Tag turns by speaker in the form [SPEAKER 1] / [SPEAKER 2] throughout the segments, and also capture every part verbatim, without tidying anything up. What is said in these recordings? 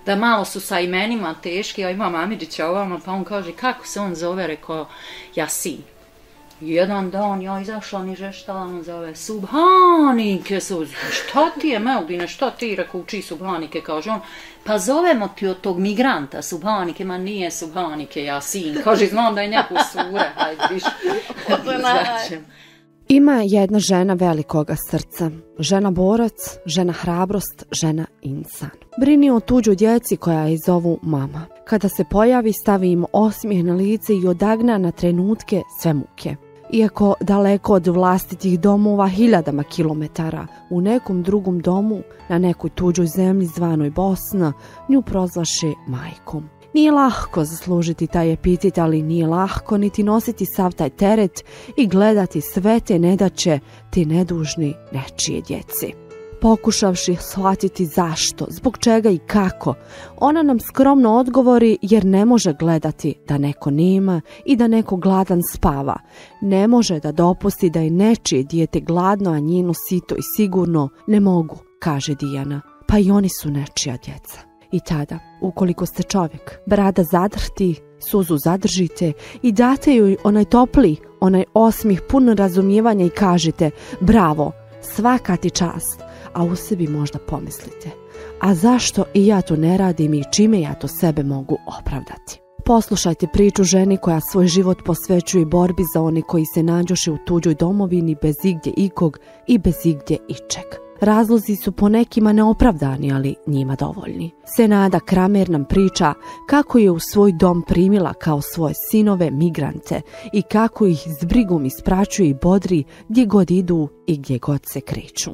[SPEAKER 1] da malo su sa imenima teški, ja imam Amidžića ovamo, pa on kaže, kako se on zove, rekao, Jasin. Jedan dan ja izašla ni žeštala, on zove Subhanike, su, šta ti je Meldine, šta ti, rekao, uči Subhanike, kaže on, pa zovemo ti od tog migranta Subhanike, ma nije Subhanike, Jasin, kaže, znam da je neku sure, hajde, viš, začem.
[SPEAKER 2] Ima jedna žena velikoga srca, žena borac, žena hrabrost, žena insan. Brini o tuđoj djeci koja je zovu mama. Kada se pojavi, stavi im osmijeh na lice i odagna na trenutke sve muke. Iako daleko od vlastitih domova hiljadama kilometara, u nekom drugom domu, na nekoj tuđoj zemlji zvanoj Bosna, nju prozvaše majkom. Nije lahko zaslužiti taj epitet, ali nije lahko niti nositi sav taj teret i gledati sve te nedaće, te nedužni nečije djece. Pokušavši shvatiti zašto, zbog čega i kako, ona nam skromno odgovori jer ne može gledati da neko nema i da neko gladan spava. Ne može da dopusti da je nečije dijete gladno, a njeno sito i sigurno. Ne mogu, kaže Dijana, pa i oni su nečija djeca. I tada, ukoliko ste čovjek, brada zadrti, suzu zadržite i date joj onaj topli, onaj osmih pun razumijevanja i kažete bravo, svaka ti čast, a u sebi možda pomislite, a zašto i ja to ne radim i čime ja to sebe mogu opravdati. Poslušajte priču ženi koja svoj život posvećuje borbi za one koji se nađoše u tuđoj domovini bez igdje ikog i bez igdje ičeg. Razlozi su po nekima neopravdani, ali njima dovoljni. Senada Kramer nam priča kako je u svoj dom primila kao svoje sinove migrante i kako ih s brigom ispraćuje i bodri gdje god idu i gdje god se kreću.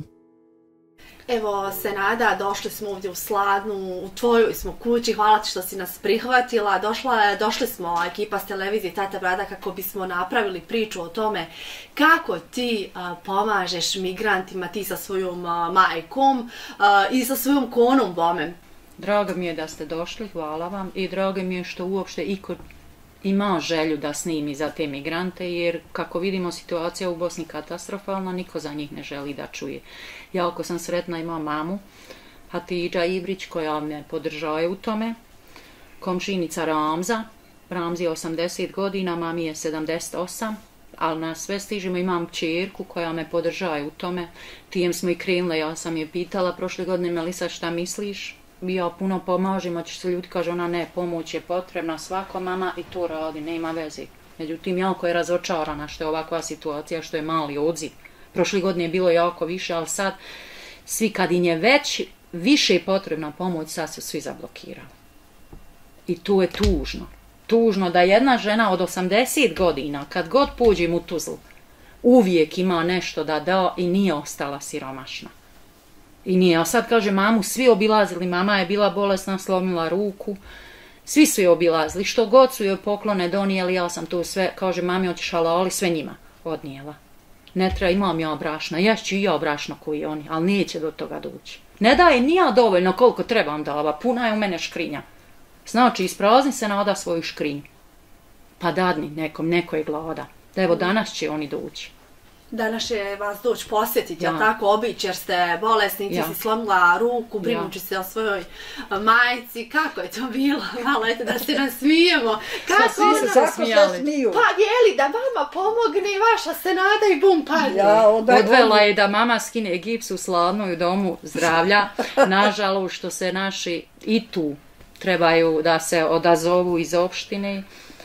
[SPEAKER 3] Evo, Senada, došli smo ovdje u Sladnu, u tvojoj smo kući, hvala ti što si nas prihvatila. Došla, došli smo ekipa s televizije Tata Brada kako bismo napravili priču o tome kako ti a, pomažeš migrantima, ti sa svojom a, majkom a, i sa svojom konom bome.
[SPEAKER 1] Drago mi je da ste došli, hvala vam, i drago mi je što uopšte iko ima želju da snimi za te migrante, jer kako vidimo situacija u Bosni katastrofalna, niko za njih ne želi da čuje. Jako sam sretna, imam mamu Hatidža Ibrić koja me podržava u tome, komšinica Ramza, Ramzi je osamdeset godina, mami je sedamdeset osam, ali na sve stižemo, imam čerku koja me podržava u tome, tijem smo i krenule, ja sam je pitala prošle godine, Melisa, šta misliš? Ja puno pomažem, a će se ljudi kaže, ona ne, pomoć je potrebna, svako mama i to radi, nema veze. Međutim, jako je razočarana što je ovakva situacija, što je mali odziv. Prošle godine je bilo jako više, ali sad svi kad im je već više je potrebna pomoć, sad su svi zablokirali. I tu je tužno. Tužno da jedna žena od osamdeset godina, kad god pođem u Tuzlu, uvijek ima nešto da da i nije ostala siromašna. I nije, a sad kaže mamu, svi obilazili, mama je bila bolesna, slomila ruku, svi su je obilazili, što god su joj poklone donijeli, ja sam tu sve, kaže mami, hoćeš halali, sve njima odnijela. Ne treba, imam ja brašna, ješću i ja brašno koji oni, ali neće do toga doći. Ne daje ni ja dovoljno koliko trebam dava, puna je u mene škrinja. Znači, isprazni se nada svoju škrinju, pa dadni nekom, neko je glada, da evo danas će oni doći.
[SPEAKER 3] Danas će vas doći posjetiti,
[SPEAKER 1] ja.
[SPEAKER 3] a tako obići jer ste bolesni, ti
[SPEAKER 1] ja.
[SPEAKER 3] si slomila ruku, brinući
[SPEAKER 1] ja.
[SPEAKER 3] se o svojoj majci. Kako je to bilo? Malo eto da se nasmijemo. Kako
[SPEAKER 1] svi su se smijali.
[SPEAKER 3] Pa jeli da mama pomogne vaša Senada i bum padne.
[SPEAKER 1] Ja, odvela je da mama skine gips u Sladnoj domu zdravlja. Nažalost što se naši i tu trebaju da se odazovu iz opštine.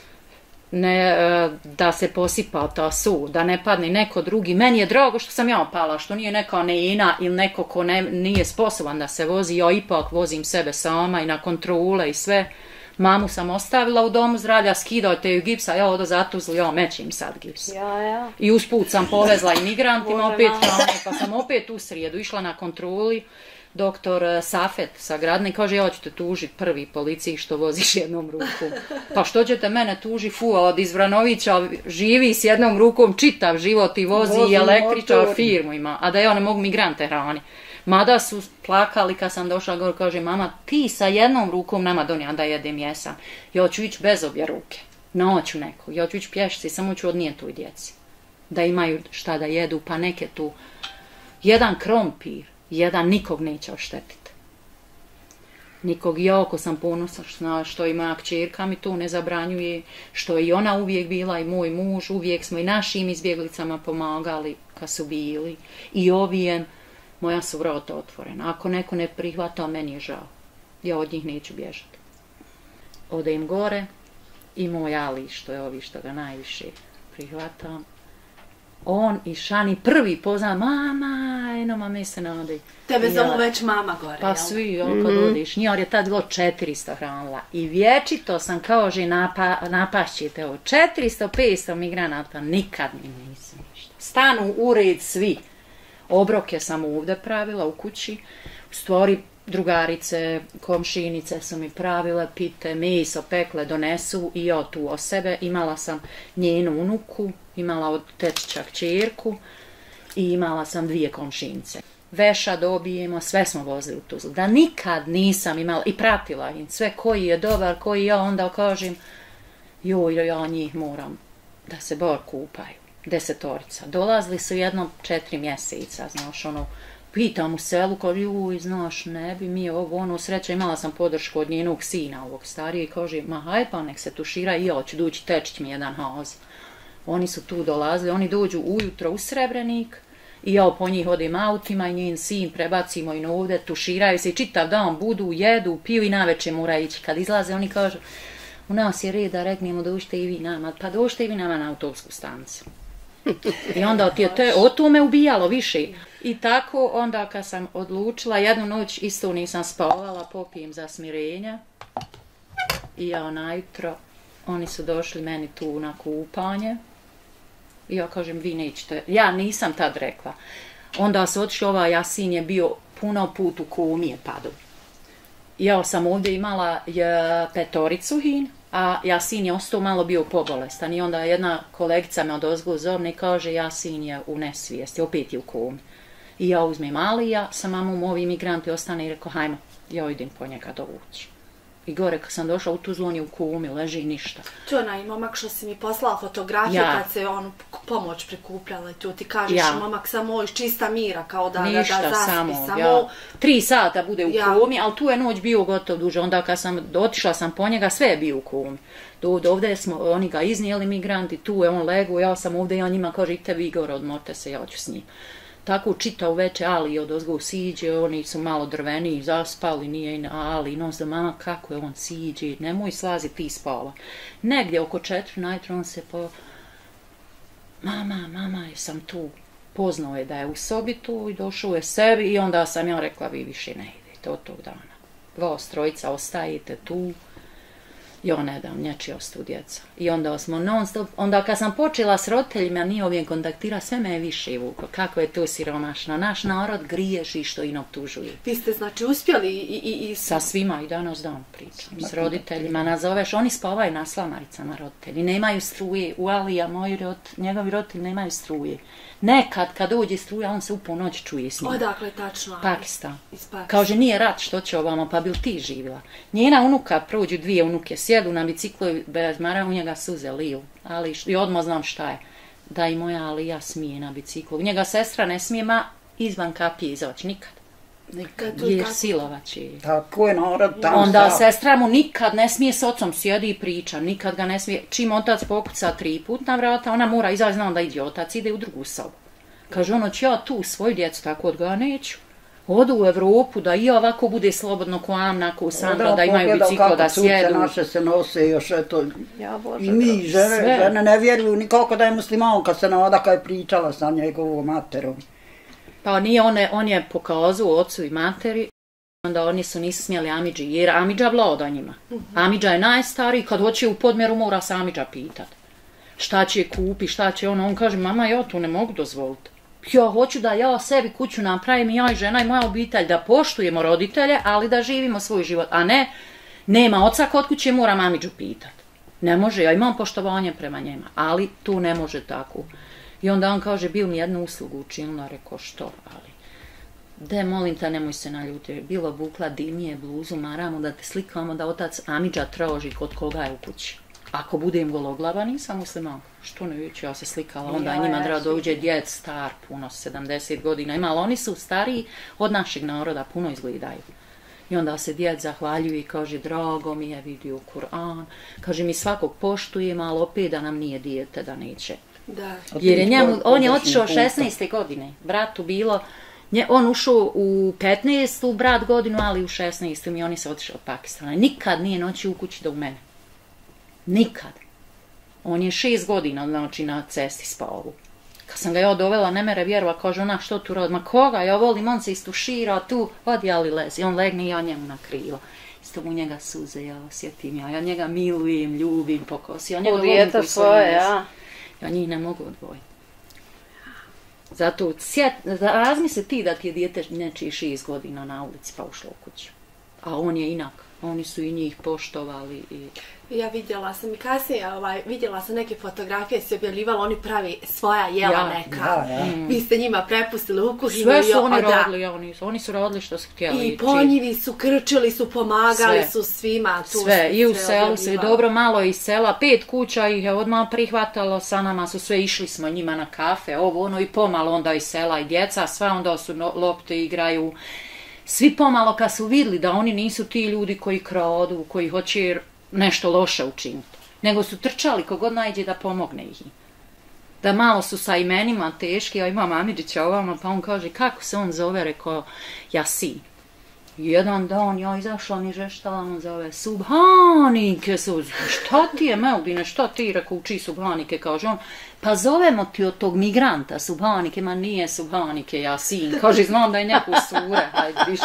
[SPEAKER 1] Ne, da se posipa ta su, da ne padne neko drugi. Meni je drago što sam ja pala, što nije neka neina ili neko ko ne, nije sposoban da se vozi. Ja ipak vozim sebe sama i na kontrole i sve. Mamu sam ostavila u domu zdravlja, skidajte ju gipsa, ja odo zatuzli, ja mećim sad gips.
[SPEAKER 3] Ja, ja.
[SPEAKER 1] I usput sam povezla i migrantima, opet hrane, pa sam opet u srijedu išla na kontroli. Doktor Safet sa Gradne kaže, ja ću te tužiti prvi policiji što voziš jednom rukom. Pa što ćete mene tuži, fu, od Izvranovića živi s jednom rukom čitav život i vozi, vozi i električar firmu ima, a da ja ne mogu migrante hrani. Mada su plakali kad sam došla gore, kaže, mama, ti sa jednom rukom nama donija da jedem jesam. Ja ću ići bez obje ruke, naću neku, ja ću ići pješici, samo ću odnijeti u djeci. Da imaju šta da jedu, pa neke tu, jedan krompir, jedan nikog neće oštetiti. Nikog jako sam ponosna što i moja kćerka mi to ne zabranjuje, što je i ona uvijek bila i moj muž, uvijek smo i našim izbjeglicama pomagali kad su bili. I ovijem, moja su vrata otvorena. Ako neko ne prihvata, meni je žao. Ja od njih neću bježati. Odem gore i moj Ali, što je ovi što ga najviše prihvatam. On i Šani prvi pozna, mama, eno mame se nadi.
[SPEAKER 3] Tebe zovu već mama gore,
[SPEAKER 1] pa
[SPEAKER 3] jel?
[SPEAKER 1] Pa svi, jel, kad mm-hmm. odiš. Njor je tad bilo četiristo hranila. I vječito sam kao že napa, napašćete ovo. četiristo petsto migranata, nikad mi nisam ništa. Stanu u red svi. Obroke sam ovdje pravila u kući. U stvari, drugarice, komšinice su mi pravile, pite, meso, pekle donesu i ja tu o sebe. Imala sam njenu unuku, imala od tečića kćerku i imala sam dvije komšinice. Veša dobijemo, sve smo vozili u Tuzlu. Da nikad nisam imala, i pratila im sve koji je dobar, koji ja onda kažem, joj, ja njih moram da se bar kupaju. Desetorica. Dolazili su jednom četiri mjeseca, znaš, ono, pitam u selu, kao, juj, znaš, ne bi mi ovo, ono, sreća, imala sam podršku od njenog sina, ovog starije, i kaže, ma haj pa nek se tušira i ja ću doći, tečić mi jedan haz. Oni su tu dolazili, oni dođu ujutro u Srebrenik i ja po njih odim autima i njen sin prebacimo i ovdje, tuširaju se i čitav dan budu, jedu, piju i navečer mora ići. Kad izlaze oni kažu, u nas je red da reknemo dođite i vi nama, pa dođite i vi nama na autobusku stanicu. I onda ti je to, o to me ubijalo više. I tako onda kad sam odlučila, jednu noć isto nisam spavala, popijem za smirenja. I ja najutro, oni su došli meni tu na kupanje. I ja kažem, vi nećete, ja nisam tad rekla. Onda su otišli, ovaj Jasin je bio puno put u kumije padu. Ja sam ovdje imala je, petoricu hin, a Jasin je ostao malo bio pobolestan. I onda jedna kolegica me odozgo zovne i kaže, Jasin je u nesvijesti, opet je u kumi. I ja uzmem Alija, sa mamom ovi migranti ostane i rekao, hajmo, ja idem po njega dovući. I gore kad sam došla u Tuzlu, on je u kumi, leži ništa.
[SPEAKER 3] To je onaj momak što si mi poslala fotografiju ja. Kad se on pomoć prikupljala i tu ti kažeš, ja. Momak samo iz čista mira, kao da, ništa, da, da zaspi, samo, samo... Ja. Tri sata bude u ja. Kumi, ali tu je noć bio gotov duže, onda kad sam otišla sam po njega, sve je bio u kumi. Do, do ovdje smo, oni ga iznijeli migranti, tu je on legu, ja sam ovdje i on njima kaže, idite vi gore, odmorite se, ja ću s njim. Tako čitao veče, Ali od ozgo siđe, oni su malo drveni, zaspali, nije i Ali, nos da mama kako je on siđe, nemoj slazi ti spava. Negdje oko četiri najutro on se po... Mama, mama, jesam tu. Poznao je da je u sobi tu i došao je sebi i onda sam ja rekla, vi više ne idete od tog dana. Vas trojica ostajete tu. Ja ne dam, nječi ostu djeca. I onda smo non stop, onda kad sam počela s roditeljima, nije ovdje kontaktira, sve me je više vuko. Kako je to siromašno. Naš narod griješi što in optužuje. Vi ste znači uspjeli i... i, i...
[SPEAKER 1] Sa svima i danas dan pričam. S roditeljima nazoveš, oni spavaju na slamaricama roditelji. Nemaju struje. U Alija, moji rod, njegovi roditelji nemaju struje. Nekad kad dođe struja, on se u ponoć čuje s njim.
[SPEAKER 3] Odakle tačno?
[SPEAKER 1] Pakistan. Kaže, nije rat, što će ovamo, pa bil ti živjela. Njena unuka, prođu dvije unuke, sjedu na biciklu i bez mara u njega suze liju. Ali i odmah znam šta je. Da i moja Alija smije na biciklu. Njega sestra ne smije, ma izvan kapije izaći nikad. Nikad. Jer silovač je.
[SPEAKER 4] Tako je narod tam.
[SPEAKER 1] Onda stav. Sestra mu nikad ne smije s ocom sjedi i priča. Nikad ga ne smije. Čim otac pokuca tri put na vrata, ona mora izaći, znam da ide otac, ide u drugu sobu. Kaže ono, ću ja tu svoju djecu tako odgoja, neću. Odu u Evropu, da i ovako bude slobodno ko Amna, ko Sandra, da, da imaju biciklo, da sjedu.
[SPEAKER 4] Naše se nose još eto. Ja, Bože, i mi žene, žene ne vjeruju nikako da je muslimanka se nada kad je pričala sa njegovom materom.
[SPEAKER 1] Pa nije, on je, on je pokazao ocu i materi, onda oni su nisu smjeli Amidži, jer Amidža vlada njima. Uh-huh. Amidža je najstariji, kad hoće u podmjeru mora se Amidža pitat. Šta će kupi, šta će ono, on kaže, mama, ja to ne mogu dozvoliti. Ja hoću da ja sebi kuću napravim i ja i žena i moja obitelj, da poštujemo roditelje, ali da živimo svoj život. A ne, nema oca kod kuće, moram Amidžu pitat. Ne može, ja imam poštovanje prema njima, ali tu ne može tako. I onda on kaže, bil mi jednu uslugu učinila, rekao što, ali... De, molim te, nemoj se naljutiti. Bilo bukla dimije, bluzu, maramu, da te slikamo da otac Amidža traži kod koga je u kući. Ako budem gologlava, nisam musliman. Što ne viću, ja se slikala, onda ja, njima treba dođe djed star, puno, sedamdeset godina ima, ali oni su stariji od našeg naroda, puno izgledaju. I onda se djed zahvaljuje i kaže, drago mi je vidio Kur'an. Kaže, mi svakog poštujemo, ali opet da nam nije dijete, da neće.
[SPEAKER 3] Da.
[SPEAKER 1] Jer je njemu, on je otišao šesnaeste godine. Bratu bilo, nje, on ušao u petnaestu brat godinu, ali u šesnaestu i oni se otišao od Pakistana. Nikad nije noći u kući do u mene. Nikad. On je šest godina, znači, na cesti spao. Kad sam ga ja dovela, ne mere vjerova, kaže ona, što tu rodi? Ma koga, ja volim, on se istušira, tu, odjali lezi. On legne i ja njemu na krilo. Isto u njega suze, ja osjetim ja, ja njega milujem, ljubim, pokosi. Ja njega volim koji svoje, ja. Ja njih ne mogu odvojiti. Zato, sjet, razmisli ti da ti je dijete nečiji šest godina na ulici pa ušlo u kuću. A on je inak. Oni su i njih poštovali i...
[SPEAKER 3] Ja vidjela sam i kasnije, ovaj, vidjela sam neke fotografije, se objavljivala, oni pravi svoja jela ja, neka. Ja, ja. Mm. Vi ste njima prepustili u kuhinu.
[SPEAKER 1] Sve su oni radili, ja, oni, oni su radili što su htjeli.
[SPEAKER 3] I ponjivi su, krčili su, pomagali sve. Su svima. Tu
[SPEAKER 1] sve, i u selu se dobro malo iz sela, pet kuća ih je odmah prihvatalo, sa nama su sve, išli smo njima na kafe, ovo ono i pomalo onda iz sela i djeca, sva onda su no, lopte igraju. Svi pomalo kad su vidjeli da oni nisu ti ljudi koji kradu, koji hoće nešto loše učiniti, nego su trčali kogod najde da pomogne ih. Da malo su sa imenima teški, ja imam Amidžića ovamo, pa on kaže, kako se on zove, rekao, Jasin. Jedan dan ja izašla mi žeštala, on zove Subhanike, su, šta ti je Meldine, šta ti, rekao, uči Subhanike, kaže on, pa zovemo ti od tog migranta Subhanike, ma nije Subhanike, Jasin, kaže, znam da je neku sure, hajde, viš,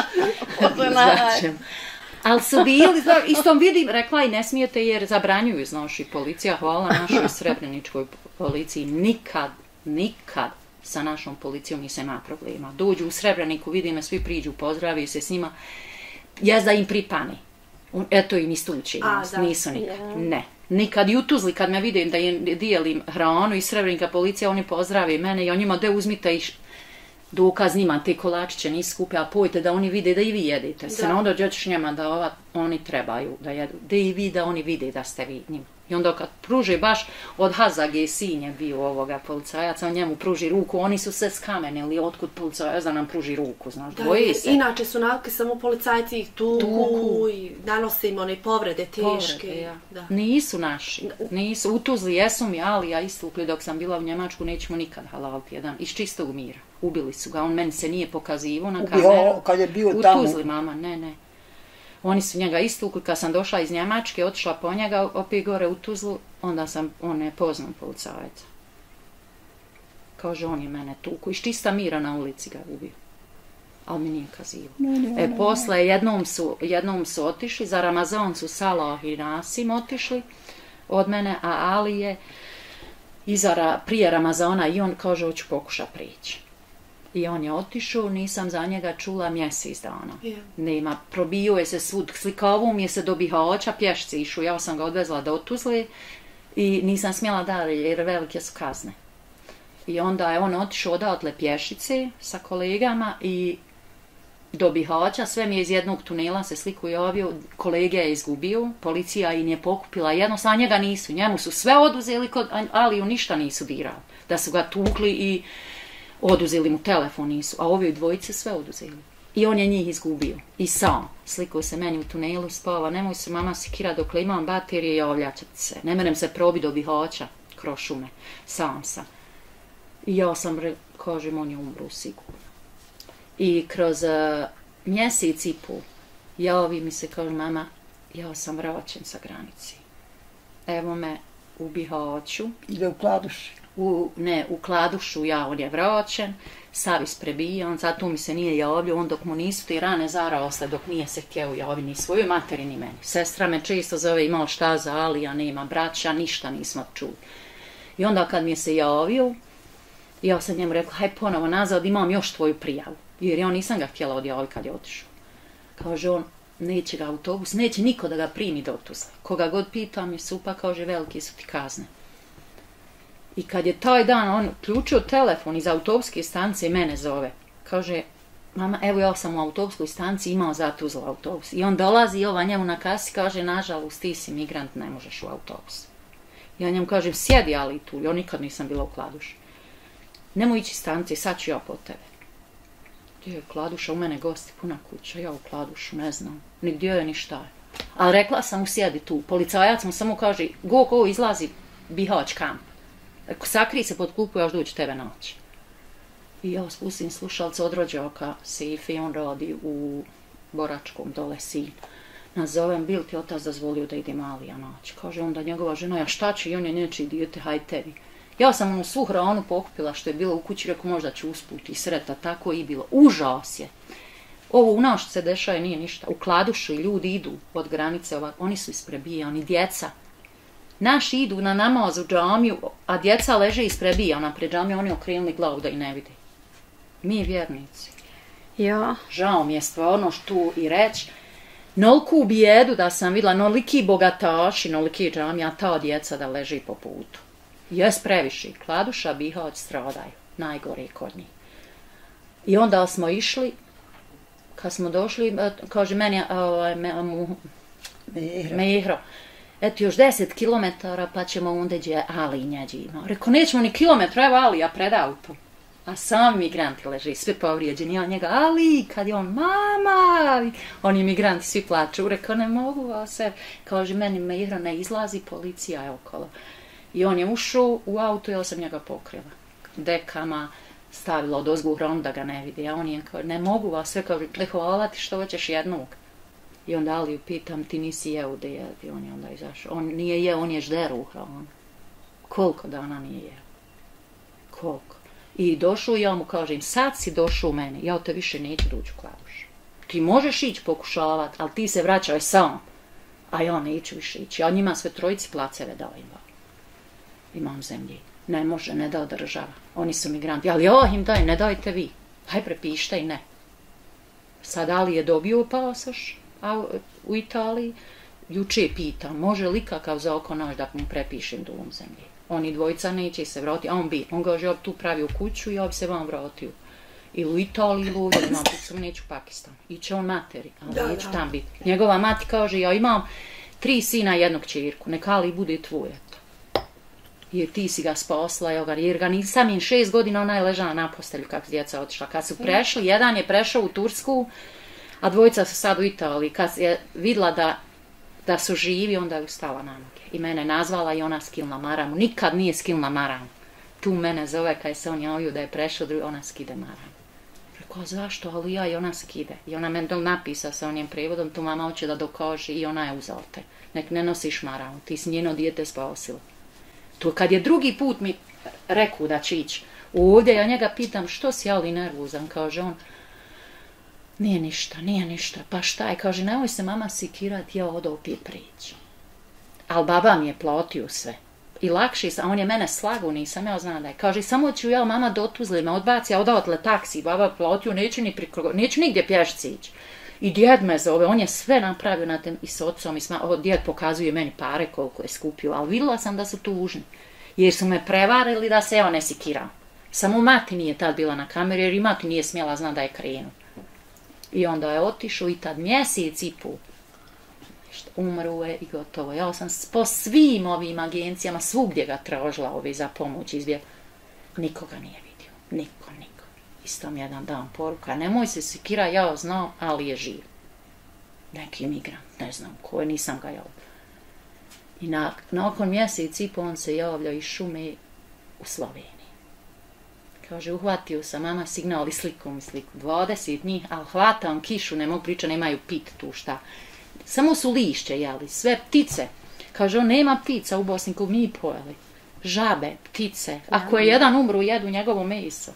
[SPEAKER 1] začem. Ali su bili, istom vidim, rekla i ne smijete jer zabranjuju, znaš, i policija, hvala našoj srebreničkoj policiji, nikad, nikad sa našom policijom nisam ima problema. Dođu u Srebreniku, vidi me, svi priđu, pozdravi se s njima, jezda im pripane. Eto im istuči, nisu nikad, ne. Nikad i u Tuzli, kad me vidim da im dijelim hranu iz Srebrenika policija, oni pozdravi mene i on njima, de uzmite i dokaz njima, te kolačiće nisu skupe, a pojte da oni vide da i vi jedete. Se onda dođeš njima da ova, oni trebaju da jedu. Da i vi, da oni vide da ste vi njima. I onda kad pruže baš od Hazage sin je bio ovoga policajaca, on njemu pruži ruku, oni su se skamenili, otkud policajac da nam pruži ruku, znaš,
[SPEAKER 3] da,
[SPEAKER 1] boji se.
[SPEAKER 3] Inače su navike samo policajci ih tuku, tuku i nanose im one povrede teške. Povrede, ja. Da. Nisu naši, nisu. U Tuzli jesu mi, ali ja istukli dok sam bila u Njemačku, nećemo nikad halaliti jedan, iz čistog mira. Ubili su ga, on meni se nije pokazivao na kameru.
[SPEAKER 4] Kad je bio
[SPEAKER 1] u
[SPEAKER 4] tamo.
[SPEAKER 1] U Tuzli, mama, ne, ne. Oni su njega istukli, kad sam došla iz Njemačke, otišla po njega, opet gore u Tuzlu, onda sam, on ne poznam policajaca. Kaže, on je mene tuku, iz čista mira na ulici ga ubio. Ali mi nije kazivo. E, posle, jednom su, jednom su otišli, za Ramazan su Salah i Nasim otišli od mene, a Ali je iza, prije Ramazana i on kaže, hoću pokuša prići. I on je otišao, nisam za njega čula mjesec dana. Yeah. Nema, probio je se svud, slikavu mi je se do Bihaća, pješci išao, ja sam ga odvezla do Tuzle i nisam smjela dalje jer velike su kazne. I onda je on otišao odatle pješice sa kolegama i do Bihaća, sve mi je iz jednog tunela se sliku javio, kolege je izgubio, policija im je pokupila, jednostavno njega nisu, njemu su sve oduzeli, ali u ništa nisu dirali, da su ga tukli i oduzeli mu telefon, nisu, a ovi dvojice sve oduzeli. I on je njih izgubio. I sam. Slikao se meni u tunelu, spava, nemoj se mama sikira dok imam baterije, javljat se. Ne merem se probi do Bihaća, kroz šume. Sam sam. I ja sam, kažem, on je umru sigurno. I kroz uh, mjesec i pol, javi mi se, kaže, mama, ja sam vraćen sa granici. Evo me u Bihaću.
[SPEAKER 4] Ide u Kladuši.
[SPEAKER 1] U, ne, u Kladušu, ja, on je vraćen, savis prebijan, zato mi se nije javljao, on dok mu nisu te rane zarasle, dok nije se htjeo javiti ni svojoj materi ni meni. Sestra me često zove, imao šta za Alija, nema braća, ništa nismo čuli. I onda kad mi je se javio, ja sam njemu rekla, haj ponovo nazad, imam još tvoju prijavu, jer ja nisam ga htjela odjaviti kad je otišao. Kaže on, neće ga autobus, neće niko da ga primi do Tuzle. Koga god pitam je supa, kaže, velike su ti kazne. I kad je taj dan on ključio telefon iz autobuske stanice i mene zove, kaže, mama, evo ja sam u autobuskoj stanici imao za Tuzla autobus. I on dolazi i ova njemu na kasi, kaže, nažalost, ti si migrant, ne možeš u autobus. Ja njemu kažem, sjedi ali tu, ja nikad nisam bila u Kladuši. Nemoj ići stanici, sad ću ja po tebe. Gdje je Kladuša, u mene gosti, puna kuća, ja u Kladušu, ne znam, ni gdje je, ni šta je. Ali rekla sam mu sjedi tu, policajac mu samo kaže, go, go, izlazi Bihać kamp. Ako sakri se pod klupu, ja još doći tebe naći. I ja spustim slušalce od rođaka, Sifi, on radi u Boračkom, dole sin. Nazovem, bil ti otac dozvolio da ide Malija naći. Kaže onda njegova žena, ja šta će, i on je nečiji dijete, haj tebi. Ja sam onu svu hranu pokupila što je bilo u kući, rekao možda ću usput i sreta, tako i bilo. Užas je. Ovo u nas što se dešava nije ništa. U Kladušu ljudi idu od granice, ovak, oni su isprebijani, djeca. Naši idu na namaz u džamiju, a djeca leže isprebijana pred džamiju, oni okrenuli glavu da i ne vidi. Mi vjernici.
[SPEAKER 2] Ja.
[SPEAKER 1] Žao mi je stvarno što i reći. Noliku bijedu da sam vidjela, noliki bogataši, noliki džamija, a ta djeca da leži po putu. Jes previše. Kladuša, Bihać stradaju. Najgore kod njih. I onda smo išli, kad smo došli, kaže meni, ovaj, me, mu, Mehro, eto još deset kilometara pa ćemo onda gdje Ali njeđimo. Rekao, nećemo ni kilometra, evo Ali, ja pred autom. A sami migranti leži, svi povrijeđeni, ja njega, Ali, kad je on, mama, oni migranti svi plaču. Rekao, ne mogu vas, kaže, meni Mehro ne izlazi, policija je okolo. I on je ušao u auto i ja sam njega pokrila. Dekama stavila od ozgu hranu da ga ne vidi. A on je kao, ne mogu vas sve, kao, hvala ti što hoćeš jednog. I onda Aliju pitam, ti nisi jeo da je, i on je onda izašao. On nije jeo, on je žderu u hranu. Koliko dana nije jeo? Koliko? I došao i ja mu kažem, sad si došao u mene, ja te više neću doći u Kladušu. Ti možeš ići pokušavati, ali ti se vraćaj sam. A ja neću više ići. Ja njima sve trojici placeve dao im. Imam zemlji. Ne može, ne da država. Oni su migranti. Ali ja im daj, ne dajte vi. Haj prepišite i ne. Sad Ali je dobio pasoš u Italiji. Juče pitam, može li kakav za oko naš da mu prepišem do ovom zemlji. Oni dvojica neće se vratiti, a on bi. On kaže, ja bi tu pravio kuću i ja bi se vam vratio. Ili u Italiji, ili u imam sam neću u Pakistan. Iće on materi, ali neću tam biti. Njegova mati kaže, ja imam tri sina i jednog čirku. Neka Ali bude tvoje. Jer ti si ga spasla, jer ga nisam im šest godina ona je ležala na postelju kako su djeca otišla. Kad su prešli, jedan je prešao u Tursku, a dvojica su sad u Italiji. Kad je vidjela da, da su živi, onda je ustala na noge. I mene nazvala i ona skilna maramu. Nikad nije skilna maramu. Tu mene zove kad se on javio da je prešao, ona skide maramu. Rekao, zašto? Ali ja i ona skide. I ona meni to napisa sa onim prevodom, tu mama hoće da dokaže i ona je uzela te. Nek ne nosiš maramu, ti si njeno dijete spasila. To kad je drugi put mi rekao da će ići ovdje, ja njega pitam što si Ali nervozan, kaže on, nije ništa, nije ništa, pa šta je, kaže, nemoj se mama sikirati, ja odo opet prići. Ali baba mi je platio sve. I lakše sam, a on je mene slagao, nisam ja zna da je. Kaže, samo ću ja mama do Tuzle, me odbaci, a odatle taksi, baba platio, neću ni prikro, neću nigdje pješci ići. I djed me zove, on je sve napravio na tem i s ocom i s ma... Ovo djed pokazuje meni pare koliko je skupio, ali vidjela sam da su tužni. Jer su me prevarili da se ja ne sikiram. Samo mati nije tad bila na kameri, jer i mati nije smjela zna da je krenu. I onda je otišao i tad mjesec i pol. Umro je i gotovo. Ja sam po svim ovim agencijama svugdje ga tražila ove za pomoć izbjeg. Nikoga nije vidio. Niko, niko. Isto mi jedan dan poruka, nemoj se sikira, ja znam, ali je živ. Neki migrant, ne znam ko je, nisam ga javio. I na, nakon mjesec i po on se javlja iz šume u Sloveniji. Kaže, uhvatio sam mama signal i sliku mi sliku. dvadeset njih, ali hvatam kišu, ne mogu pričati, nemaju pit tu šta. Samo su lišće jeli, sve ptice. Kaže, on nema ptica u Bosni, ko mi pojeli. Žabe, ptice. Ako je jedan umru, jedu njegovo meso.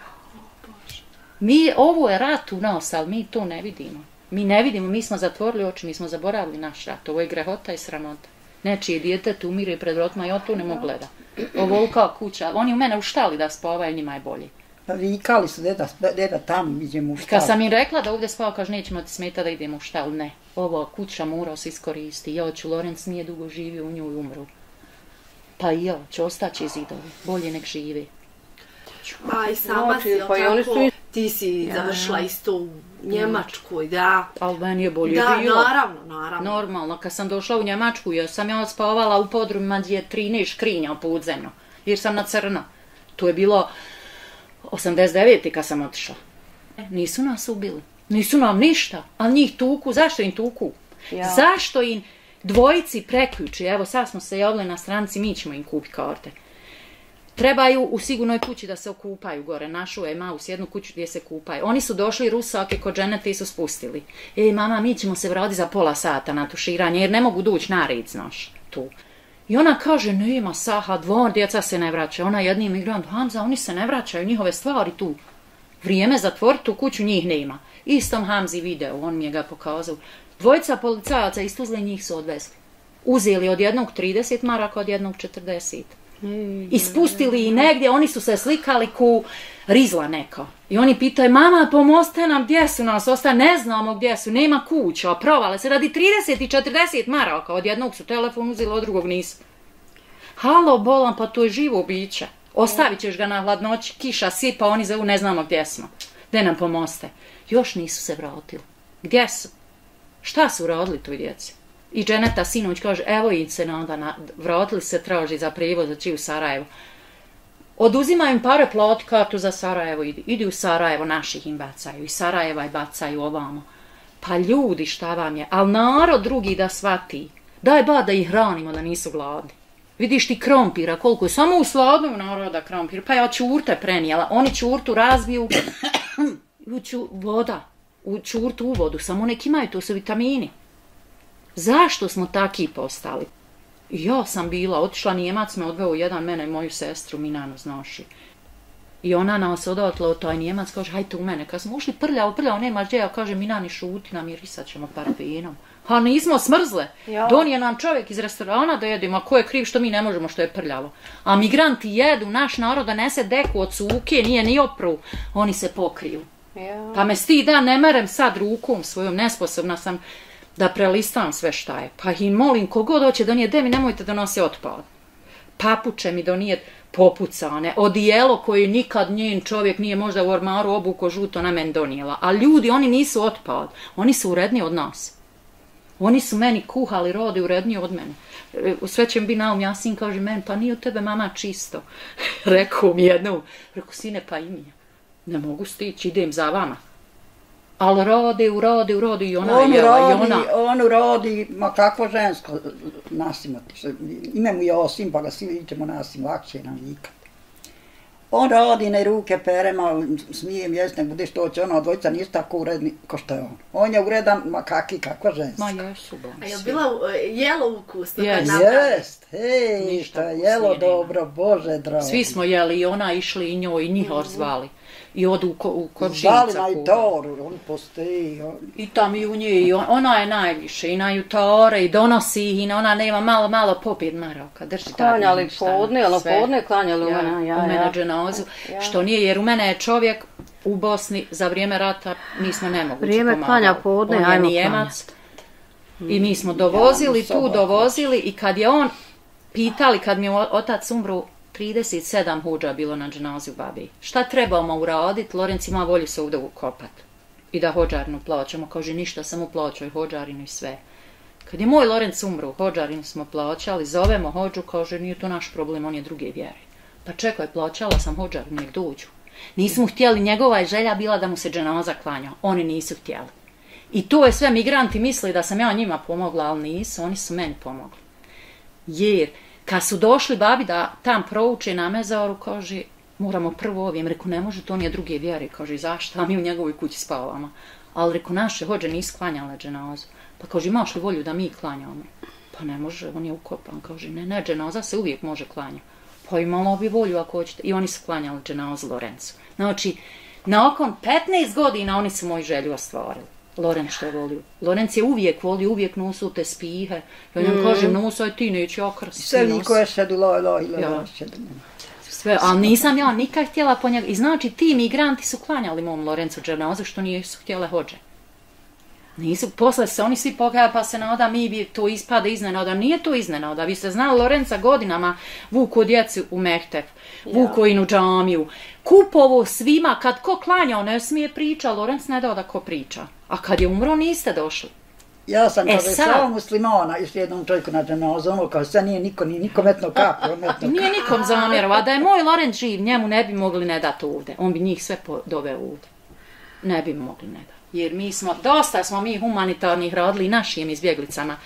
[SPEAKER 1] Mi, ovo je rat u nas, ali mi to ne vidimo. Mi ne vidimo, mi smo zatvorili oči, mi smo zaboravili naš rat. Ovo je grehota i sramota. Nečije djetetu umire pred rotima, ja to ne mogu gledati. Ovo kao kuća, oni u mene u štali da spavaju, njima je bolje.
[SPEAKER 4] Pa vikali su, deda, deda tam, idemo u štalu.
[SPEAKER 1] Kad sam im rekla da ovdje spava, kaže, nećemo ti smeta da idemo u štalu. Ne, ovo kuća mora se iskoristi. Ja ću, Lorenz nije dugo živio u nju i umru. Pa i ja ću ostaći zidovi, bolje nek živi.
[SPEAKER 3] A i sama si, pa tako, ti si završila isto u Njemačkoj, da.
[SPEAKER 1] Ali meni je bolje
[SPEAKER 3] da,
[SPEAKER 1] bilo.
[SPEAKER 3] Da, naravno, naravno.
[SPEAKER 1] Normalno, kad sam došla u Njemačku, ja sam ja spavala u podrumima gdje je trinaest škrinja podzemno, jer sam na crno. To je bilo osamdeset devete kad sam otišla. Nisu nas ubili. Nisu nam ništa, ali njih tuku. Zašto im tuku? Ja. Zašto im dvojici preključi? Evo sad smo se javili na stranici, mi ćemo im kupiti karte. Trebaju u sigurnoj kući da se okupaju gore. Našu Emaus, jednu kuću gdje se kupaju. Oni su došli Rusake kod ženete i su spustili. Ej mama, mi ćemo se vratiti za pola sata na tuširanje jer ne mogu doći na red, znaš, tu. I ona kaže, nema saha, dvor, djeca se ne vraćaju. Ona jedni imigrant, Hamza, oni se ne vraćaju, njihove stvari tu. Vrijeme zatvoriti tu kuću, njih nema. Istom Hamzi video, on mi je ga pokazao. Dvojica policajaca iz Tuzle njih su odvezli. Uzeli od jednog trideset maraka, od jednog četrdeset. I spustili i negdje, oni su se slikali ku rizla neka. I oni pitaju, mama, pomoste nam, gdje su nas, ostaje, ne znamo gdje su, nema kuća, provale se radi trideset i četrdeset maraka, od jednog su telefon uzeli, od drugog nisu. Halo, bolan, pa to je živo biće. Ostavit ćeš ga na hladnoći, kiša sipa, oni zovu, ne znamo gdje smo. Gdje nam pomoste? Još nisu se vratili. Gdje su? Šta su radili toj djeci? I Dženeta sinoć kaže, evo i se onda vratili se, traži za prijevoz, znači u Sarajevo. Oduzimaju im pare, plati kartu za Sarajevo, idi, idi u Sarajevo, naših im bacaju, i Sarajeva i bacaju ovamo. Pa ljudi, šta vam je, ali narod drugi da shvati, daj ba da ih hranimo, da nisu gladni. Vidiš ti krompira, koliko je, samo u sladnom naroda krompira, pa ja čurte prenijela, oni čurtu razbiju, u ču, voda, u čurtu u vodu, samo neki imaju, to su vitamini. Zašto smo taki postali? Ja sam bila, otišla Njemac me odveo jedan, mene i moju sestru, Minanu, znaš. I ona nas odatla od taj Njemac, kaže, hajte u mene. Kad smo ušli prljavo, prljavo, nemaš gdje, ja kaže, Minani, šuti nam i risat ćemo parafinom. A nismo smrzle. Ja. Donije nam čovjek iz restorana da jedemo, a ko je kriv što mi ne možemo, što je prljavo. A migranti jedu, naš narod nese deku od suke, nije ni opru, oni se pokriju. Ja. Pa me sti da ne merem sad rukom svojom, nesposobna sam da prelistam sve šta je. Pa ih molim, kogod hoće donijeti, de mi nemojte da nose otpad. Papuče mi donijeti popucane, odijelo koje nikad njen čovjek nije možda u ormaru obuko žuto na meni donijela. A ljudi, oni nisu otpad, oni su uredniji od nas. Oni su meni kuhali, rode uredniji od mene. Sve će mi biti naum, ja sin kaže meni, pa nije od tebe mama čisto. Rekao mi jednom, rekao sine pa i mi. Ne mogu stići, idem za vama. Ali rodi, urodi, urodi i ona
[SPEAKER 4] on
[SPEAKER 1] jela
[SPEAKER 4] rodi,
[SPEAKER 1] i ona.
[SPEAKER 4] On urodi, ma kakvo žensko nasimati. Ime mu je Osim, pa ga svi ćemo nasim, lakše nam vikat. On rodi, ne ruke perema, smijem jest, ne budeš to će ono, dvojica nisu tako uredni ko što je on. On je uredan, ma kaki, kakva ženska.
[SPEAKER 1] Ma jesu, bom.
[SPEAKER 3] A je bila jelo ukusno?
[SPEAKER 1] Jest,
[SPEAKER 4] jest, hej, što je jelo dobro, Bože dragi.
[SPEAKER 1] Svi smo jeli i ona išli i njoj i njihor zvali. I odu u, ko, u komšinca.
[SPEAKER 4] Zvali na Itoru, on postoji. On...
[SPEAKER 1] I tam i u njej, ona je najviše, i na Jutore, i donosi ih, i ona nema malo, malo popit Maroka. Drži
[SPEAKER 5] klanjali podne, ali podne klanjali u
[SPEAKER 1] ja,
[SPEAKER 5] mene. Ja,
[SPEAKER 1] u mene
[SPEAKER 5] ja.
[SPEAKER 1] dženazu,
[SPEAKER 5] ja.
[SPEAKER 1] Što nije, jer u mene je čovjek u Bosni za vrijeme rata, mi smo nemogući
[SPEAKER 5] vrijeme
[SPEAKER 1] pomagali.
[SPEAKER 5] klanja podne,
[SPEAKER 1] on
[SPEAKER 5] ajmo
[SPEAKER 1] je Nijemac. I mi smo dovozili
[SPEAKER 4] ja,
[SPEAKER 1] tu, dovozili, i kad je on pitali, kad mi je otac umru, trideset sedam huđa bilo na dženazi u babi. Šta trebamo uraditi? Lorenz ima volju se ovdje ukopat. I da hođarinu plaćamo. Kaže, ništa, samo plaćaju hođarinu i sve. Kad je moj Lorenz umru, hođarinu smo plaćali, zovemo hođu, kaže, nije to naš problem, on je druge vjere. Pa čekaj, plaćala sam hođarinu, nek dođu. Nismo htjeli, njegova je želja bila da mu se dženaza klanja. Oni nisu htjeli. I to je sve, migranti misli da sam ja njima pomogla, ali nisu, oni su meni pomogli. Jer kad su došli babi da tam prouče na mezaru, kaže, moramo prvo ovijem. Reku, ne može, to on je druge vjere. Kaže, zašto? A mi u njegovoj kući spavamo. Ali reku, naše hođe nisu klanjale dženazu. Pa kaže, imaš li volju da mi klanjamo? Pa ne može, on je ukopan. Kaže, ne, ne, dženaza se uvijek može klanjati. Pa imalo bi volju ako hoćete. I oni su klanjali dženazu Lorencu. Znači, nakon petnaest godina oni su moju želju ostvarili. Lorenz što je volio. Lorenz je uvijek volio, uvijek nosu te spihe. Ja njom mm. kažem, nosaj ti, neće okrsti.
[SPEAKER 4] Sve niko je šedu, loj, loj, loj,
[SPEAKER 1] ja. Sve, ali nisam ja nikad htjela po njega. I znači, ti migranti su klanjali mom Lorencu dženazu što nisu htjele hođe. Nisu, posle se oni svi pokajali pa se nada, mi bi to ispada iznenada. Nije to iznenada. Vi ste znali Lorenca godinama vuku djecu u Mehtef, vuku in u džamiju. Kupovo svima, kad ko klanja, on ne smije priča, Lorenc ne dao da ko priča. A kad je umro, niste došli.
[SPEAKER 4] Ja sam kada je samo muslimana išli jednom čovjeku na dženazu, ono kao sve nije niko, nije niko metno kapu. Metno
[SPEAKER 1] nije nikom zamjerova, da je moj Lorenc živ, njemu ne bi mogli ne dati ovdje. On bi njih sve doveo ovdje. ne bi mogli ne da. Jer mi smo, dosta smo mi humanitarnih radili našim izbjeglicama.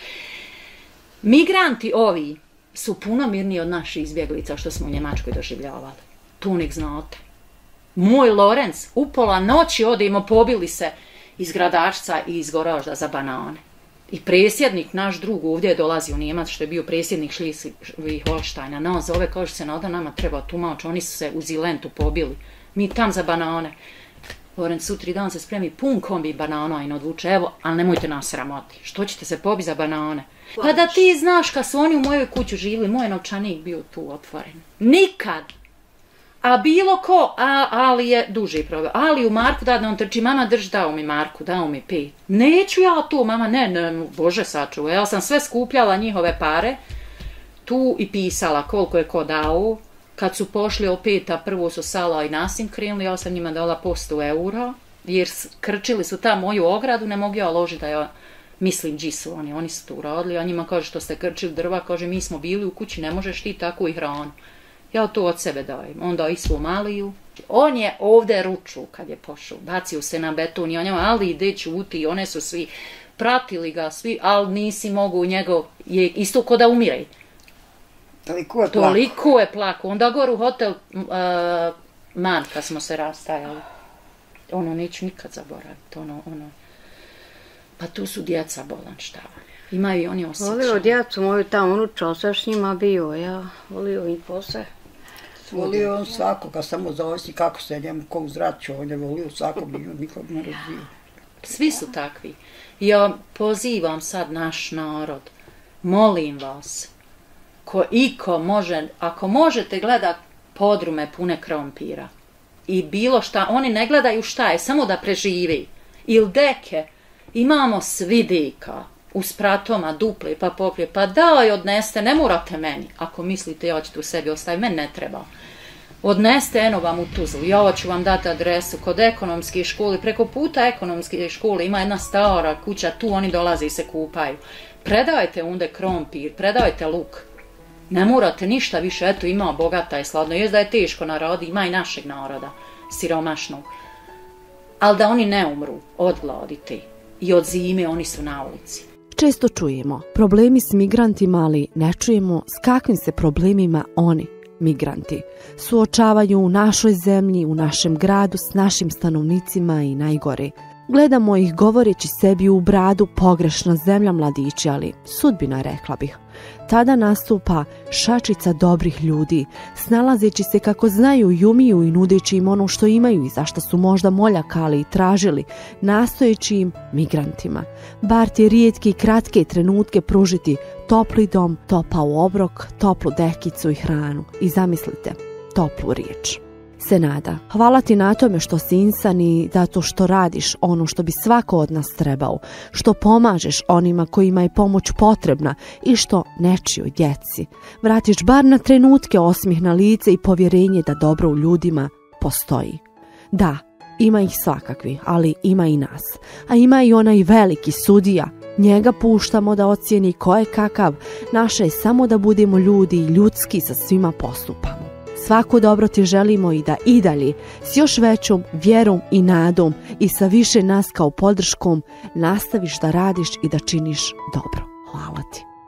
[SPEAKER 1] Migranti ovi su puno mirniji od naših izbjeglica što smo u Njemačkoj doživljavali. Tu nek znate. Moj Lorenz, u pola noći odemo, pobili se iz Gradašca i iz Goražda za banane. I presjednik, naš drug ovdje je dolazio u Njemac, što je bio presjednik Šlesvig-Holštajna. Nas zove, kaže se, nada nama treba tumač, oni su se u Zilentu pobili. Mi tam za banane. Lorenz sutri dan se spremi pun kombi banana i ne odvuče, evo, ali nemojte nas sramoti. Što ćete se pobiti za banane? Pa da ti znaš kad su oni u mojoj kuću živjeli, moj novčanik bio tu otvoren. Nikad! A bilo ko, a, ali je duži problem. Ali u Marku da, da on trči, mama drži, dao mi Marku, dao mi pet. Neću ja to, mama, ne, ne, Bože sačuvaj. Ja sam sve skupljala njihove pare tu i pisala koliko je ko dao. Kad su pošli opet, a prvo su Sala i Nasim krenuli, ja sam njima dala po sto eura, jer krčili su ta moju ogradu, ne mogu ja ložiti da ja mislim gdje su oni, oni su to uradili, a njima kaže što ste krčili drva, kaže mi smo bili u kući, ne možeš ti tako i hranu. Ja to od sebe dajem. Onda i svu maliju. On je ovdje ruču kad je pošao. Bacio se na beton i on je, ali ide čuti. One su svi pratili ga, svi, ali nisi mogu njegov, je isto ko da umire.
[SPEAKER 4] Toliko je plako.
[SPEAKER 1] Toliko je plako. Onda gor u hotel uh, Man, kad smo se rastajali. Ono, neću nikad zaboraviti. Ono, ono. Pa tu su djeca bolan šta. Imaju i oni osjećaj.
[SPEAKER 5] Volio djecu moju tamo unučao, sve s njima bio, ja. Volio i posle.
[SPEAKER 4] Volio on svakoga, samo zavisi kako se njemu ko uzračio, on je volio svakog i nikog ne razvio.
[SPEAKER 1] Svi su takvi. Ja pozivam sad naš narod, molim vas, ko iko može, ako možete gledat podrume pune krompira i bilo šta, oni ne gledaju šta je, samo da preživi. Ili deke, imamo svidika u spratoma, duple, pa poplije, pa daj odneste, ne morate meni, ako mislite ja ću tu sebi ostaviti, meni ne treba. Odneste eno vam u Tuzlu, ja ću vam dati adresu kod ekonomske škole, preko puta ekonomske škole ima jedna stara kuća, tu oni dolaze i se kupaju. Predajte onda krompir, predajte luk. Ne morate ništa više, eto ima bogata i sladno, jest da je teško narodi, ima i našeg naroda, siromašnog. Ali da oni ne umru od gladite i od zime, oni su na ulici.
[SPEAKER 2] Često čujemo problemi s migrantima, ali ne čujemo s kakvim se problemima oni, migranti, suočavaju u našoj zemlji, u našem gradu, s našim stanovnicima i najgore. Gledamo ih govoreći sebi u bradu pogrešna zemlja mladići, ali sudbina, rekla bih. Tada nastupa šačica dobrih ljudi, snalazeći se kako znaju i umiju i nudeći im ono što imaju i zašto su možda moljakali i tražili, nastojeći im, migrantima, bar te rijetke i kratke trenutke pružiti topli dom, topao obrok, toplu dekicu i hranu i zamislite, toplu riječ. Senada, hvala ti na tome što si insan i zato što radiš ono što bi svako od nas trebao, što pomažeš onima kojima je pomoć potrebna i što nečijoj djeci vratiš bar na trenutke osmih na lice i povjerenje da dobro u ljudima postoji. Da, ima ih svakakvi, ali ima i nas, a ima i onaj veliki sudija. Njega puštamo da ocijeni ko je kakav, naše je samo da budemo ljudi i ljudski sa svima postupamo. Svako dobro ti želimo i da i dalje s još većom vjerom i nadom i sa više nas kao podrškom nastaviš da radiš i da činiš dobro. Hvala ti.